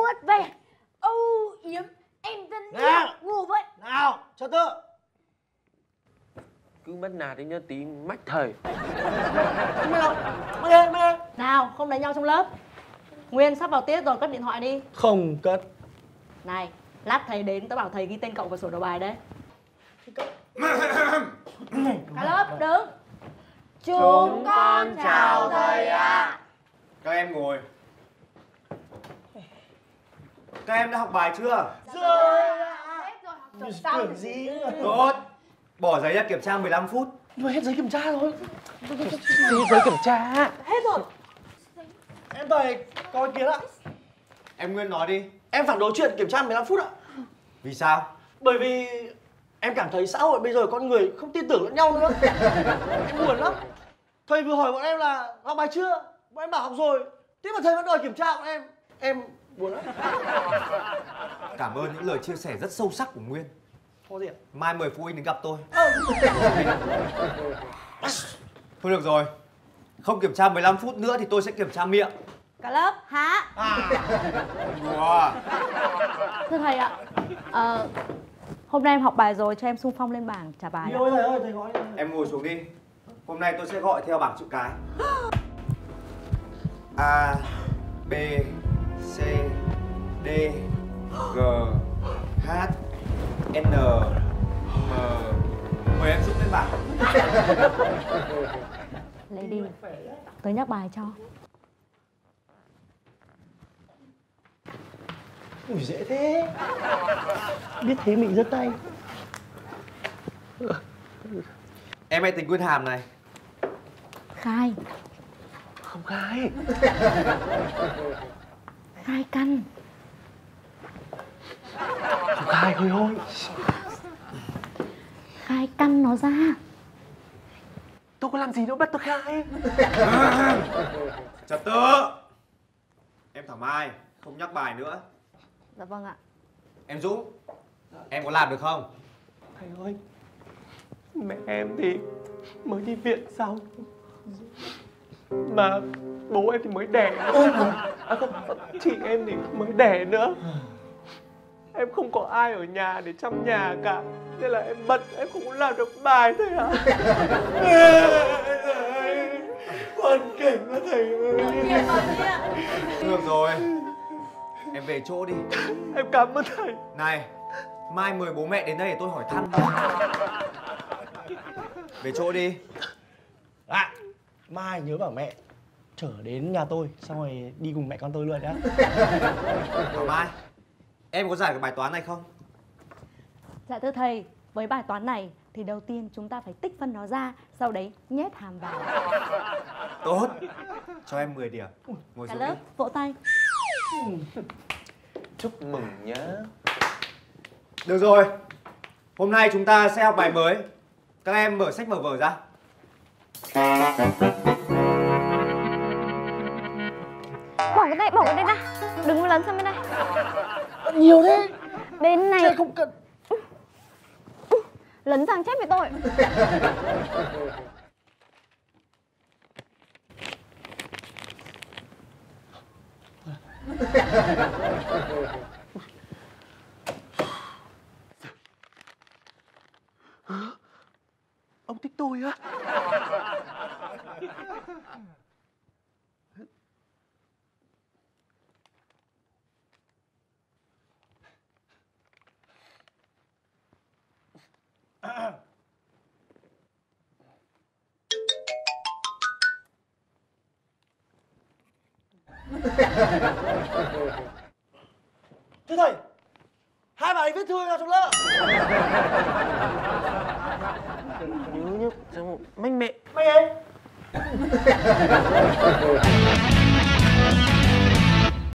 vớt về âu yếm em thân yêu ngủ vậy. Nào trật tự. Cứ bắt nạt đến nhớ tí mách thầy. Mày đâu? Mày đây. Nào không đánh nhau trong lớp. Nguyên sắp vào tiết rồi, cất điện thoại đi. Không cất. Này, lát thầy đến tớ bảo thầy ghi tên cậu vào sổ đầu bài đấy. Cả lớp đứng. Chúng con chào thầy ạ. Các em ngồi. Các em đã học bài chưa? Tưởng gì nữa. Tốt. Bỏ giấy ra kiểm tra 15 phút. Mà hết giấy kiểm tra rồi. Giấy kiểm tra. Hết rồi. Em thầy có ý kiến ạ. Em Nguyên nói đi. Em phản đối chuyện kiểm tra 15 phút ạ. Vì sao? Bởi vì em cảm thấy xã hội bây giờ con người không tin tưởng lẫn nhau nữa. Em buồn lắm. Thầy vừa hỏi bọn em là học bài chưa? Bọn em bảo học rồi. Thế mà thầy vẫn đòi kiểm tra bọn em. Em buồn lắm. Cảm ơn những lời chia sẻ rất sâu sắc của Nguyên. Có gì ạ? Mai mời phụ huynh đến gặp tôi. Thôi được rồi. Không kiểm tra 15 phút nữa thì tôi sẽ kiểm tra miệng. Cả lớp há. Đùa. Thưa thầy ạ, hôm nay em học bài rồi, cho em xung phong lên bảng trả bài. Nhiều thầy ơi, thầy nói. Em ngồi xuống đi. Hôm nay tôi sẽ gọi theo bảng chữ cái. A, B, C, D, G, H, N, M. Mời em Dũng lên bảng. Lấy đi, tớ nhắc bài cho. Ui dễ thế. Biết thế mình giơ tay. Em hãy tính nguyên hàm này. Khai. Không khai. Khai căn. Không khai thôi. Khai căn nó ra. Tôi có làm gì đâu bắt tôi khai. Trật tự. Em Thảo Mai không nhắc bài nữa. Dạ vâng ạ. Em Dũng, em có làm được không? Thầy ơi, mẹ em thì mới đi viện xong. Mà bố em thì mới đẻ. À không, chị em thì mới đẻ nữa. Em không có ai ở nhà để chăm nhà cả. Nên là em bận, em không làm được bài thôi ạ. Hoàn cảnh đó thầy ơi. Được rồi. Em về chỗ đi. Em cảm ơn thầy. Này, mai mời bố mẹ đến đây để tôi hỏi thăm. Về chỗ đi. À, mai nhớ bảo mẹ chở đến nhà tôi, xong rồi đi cùng mẹ con tôi luôn nhá. Thảo Mai, em có giải được bài toán này không? Dạ thưa thầy, với bài toán này thì đầu tiên chúng ta phải tích phân nó ra, sau đấy nhét hàm vào. Tốt. Cho em 10 điểm. Ngồi Cả xuống lớp đi. vỗ tay. Chúc mừng nhá. Được rồi. Hôm nay chúng ta sẽ học bài mới. Các em mở sách mở vở ra. Bỏ cái đây ra. Đừng có lấn sang bên đây. Nhiều thế. Bên này. Chị không cần. Lấn sang chép với tôi. Ông thích tôi á? Thưa thầy, hai bà ấy viết thư ra trong lớp. Nhớ nhá, manh mẹ. Mày em.